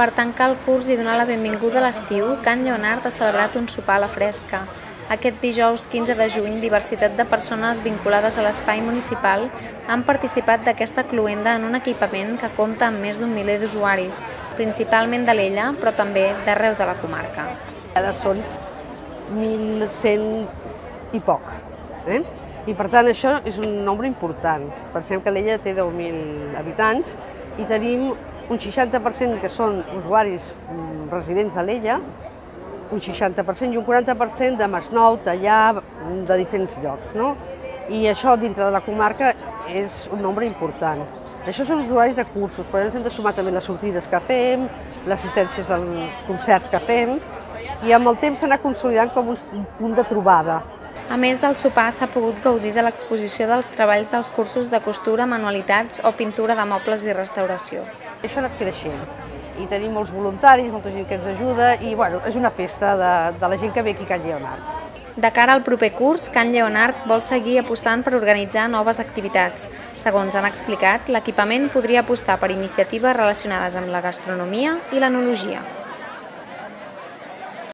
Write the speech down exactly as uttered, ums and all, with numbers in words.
Per tancar el curs i donar la benvinguda a l'estiu, Can Lleonart ha celebrat un sopar a la fresca. Aquest dijous quinze de juny, diversitat de persones vinculades a l'espai municipal han participat d'aquesta cloenda en un equipament que compta amb més d'un miler d'usuaris, principalment d'Alella, però també d'arreu de la comarca. Ara són mil cent i poc, eh? I per tant això és un nombre important. Pensem que Alella té deu mil habitants i tenim un seixanta per cent que són usuaris residents d'Alella, un seixanta per cent i un quaranta per cent de Masnou, Tallà, de diferents llocs, no? I això dintre de la comarca és un nombre important. Això són usuaris de cursos, però ens hem de sumar també les sortides que fem, les assistències als concerts que fem, i amb el temps s'ha anat consolidant com un punt de trobada. A més del sopar, s'ha pogut gaudir de l'exposició dels treballs dels cursos de costura, manualitats o pintura de mobles i restauració. Això ha anat creixent i tenim molts voluntaris, molta gent que ens ajuda i bueno, és una festa de, de la gent que ve aquí a Can Lleonart. De cara al proper curs, Can Lleonart vol seguir apostant per organitzar noves activitats. Segons han explicat, l'equipament podria apostar per iniciatives relacionades amb la gastronomia i l'enologia.